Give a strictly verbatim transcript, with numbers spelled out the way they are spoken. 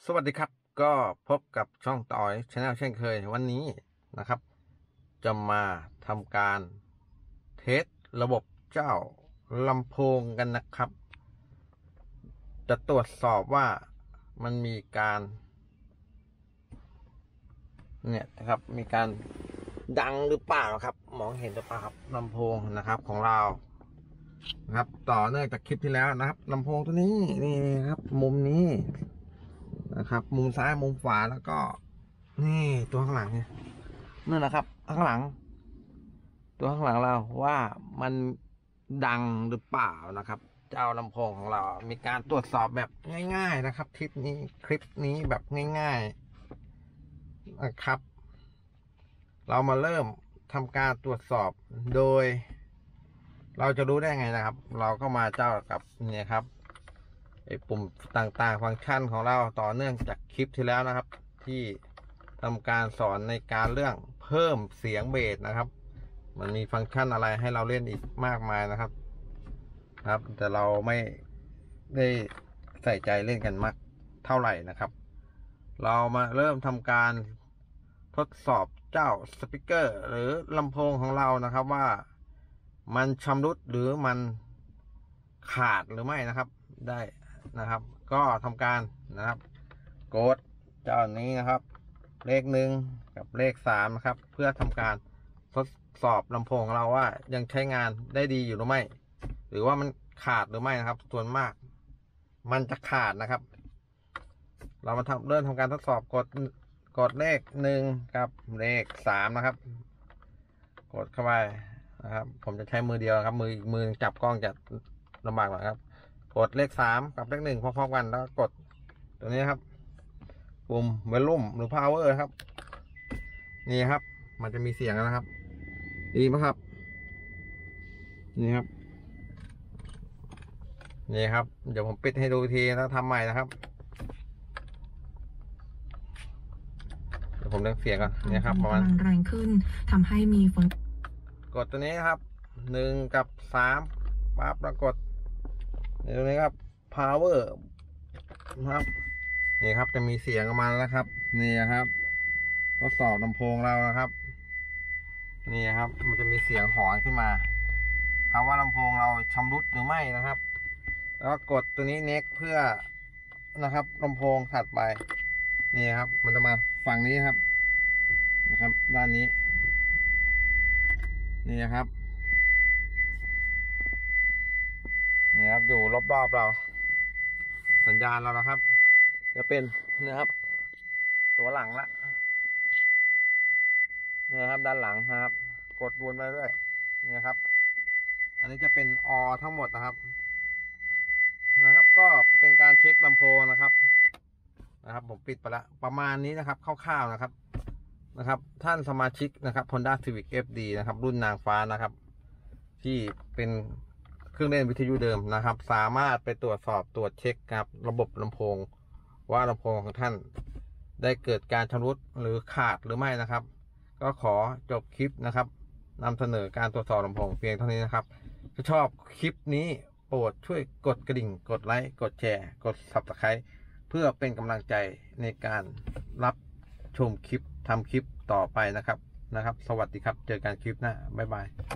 สวัสดีครับก็พบกับช่องต่อยชาแนลเช่นเคยวันนี้นะครับ จะมาทำการเทสระบบเจ้าลำโพงกันนะครับ จะตรวจสอบว่ามันมีการเนี่ยนะครับมีการดังหรือเปล่าครับมองเห็นหรือเปล่าครับลำโพงนะครับของเรานะครับต่อเนื่องจากคลิปที่แล้วนะครับลำโพงตัวนี้นี่ครับมุมนี้นะครับมุมซ้ายมุมขวาแล้วก็นี่ตัวข้างหลังเนี่ยนั่นนะครับข้างหลังตัวข้างหลังเราว่ามันดังหรือเปล่านะครับเจ้าลำโพงของเรามีการตรวจสอบแบบง่ายๆนะครับคลิปนี้คลิปนี้แบบง่ายๆนะครับเรามาเริ่มทำการตรวจสอบโดยเราจะรู้ได้ไงนะครับ เราก็มาเจ้ากับเนี่ยครับไอ้ปุ่มต่างๆฟังก์ชันของเราต่อเนื่องจากคลิปที่แล้วนะครับ ที่ทำการสอนในการเรื่องเพิ่มเสียงเบสนะครับมันมีฟังก์ชันอะไรให้เราเล่นอีกมากมายนะครับครับแต่เราไม่ได้ใส่ใจเล่นกันมากเท่าไหร่นะครับ เรามาเริ่มทำการทดสอบเจ้าสปีกเกอร์หรือลำโพงของเรานะครับว่ามันชำรุดหรือมันขาดหรือไม่นะครับได้นะครับ ก็ทำการนะครับกดเจ้านี้นะครับเลขหนึ่งกับเลขสามนะครับเพื่อทำการทดสอบลำโพงของเราว่ายังใช้งานได้ดีอยู่หรือไม่หรือว่ามันขาดหรือไม่นะครับส่วนมากมันจะขาดนะครับเรามาทำเริ่มทำการทดสอบกดกดเลขหนึ่งกับเลขสามนะครับกดเข้าไปนะครับผมจะใช้มือเดียวครับมือมือจับกล้องจะลำบากหน่อยครับกดเลขสามกับเลขหนึ่งพร้อมๆกันแล้วกดตัวนี้ครับปุ่มวอลลุ่มหรือ power ครับนี่ครับมันจะมีเสียงนะครับดีไหมครับนี่ครับนี่ครับเดี๋ยวผมปิดให้ดูทีแล้วทำใหม่นะครับเดี๋ยวผมเล่นเสียงก่อนนี่ครับประมาณแรงขึ้นทำให้มีฝนกดตัวนี้ครับหนึ่งกับสามปั๊บปรากฏนี่ตรงนี้ครับ power นะครับนี่ครับจะมีเสียงออกมาแล้วครับนี่ครับทดสอบลำโพงเรานะครับนี่ครับมันจะมีเสียงหอนขึ้นมาถามว่าลำโพงเราชำรุดหรือไม่นะครับแล้วกดตัวนี้ next เพื่อนะครับลำโพงถัดไปนี่ครับมันจะมาฝั่งนี้ครับนะครับด้านนี้นี่ครับนี่ครับอยู่รอบๆเราสัญญาณเรานะครับจะเป็นนะครับตัวหลังละนี่ครับด้านหลังนะครับกดวนไปเรื่อยนี่ครับอันนี้จะเป็นอทั้งหมดนะครับนะครับก็เป็นการเช็คลำโพงนะครับนะครับผมปิดไปละประมาณนี้นะครับคร่าวๆนะครับนะครับท่านสมาชิกนะครับ Honda Civic เอฟ ดี นะครับรุ่นนางฟ้านะครับที่เป็นเครื่องเล่นวิทยุเดิมนะครับ สามารถไปตรวจสอบตรวจเช็คครับระบบลำโพงว่าลำโพงของท่านได้เกิดการชำรุดหรือขาดหรือไม่นะครับก็ขอจบคลิปนะครับนำเสนอการตรวจสอบลำโพงเพียงเท่านี้นะครับถ้าชอบคลิปนี้โปรดช่วยกดกระดิ่งกดไลค์กดแชร์กด ซับสไครบ์ เพื่อเป็นกำลังใจในการรับชมคลิปทำคลิปต่อไปนะครับนะครับสวัสดีครับเจอกันคลิปหน้าบ๊ายบาย